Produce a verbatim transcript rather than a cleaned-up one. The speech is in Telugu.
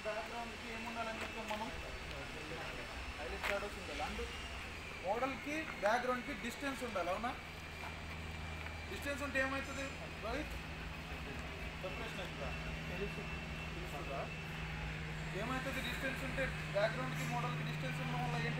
బ్యాక్గ్రౌండ్కి ఏముండాలని చెప్తాం మనం హైలైట్ షాడోస్ ఉండాలి. అండ్ మోడల్కి బ్యాక్గ్రౌండ్కి డిస్టెన్స్ ఉండాలి. అవునా? డిస్టెన్స్ ఉంటే ఏమవుతుంది రోహిత్? సెపరేషన్ అవుతుందా? తెలుస్తుందా? ఏమవుతుంది డిస్టెన్స్ ఉంటే? బ్యాక్గ్రౌండ్కి మోడల్కి డిస్టెన్స్ ఉండడం వల్ల ఏంటి?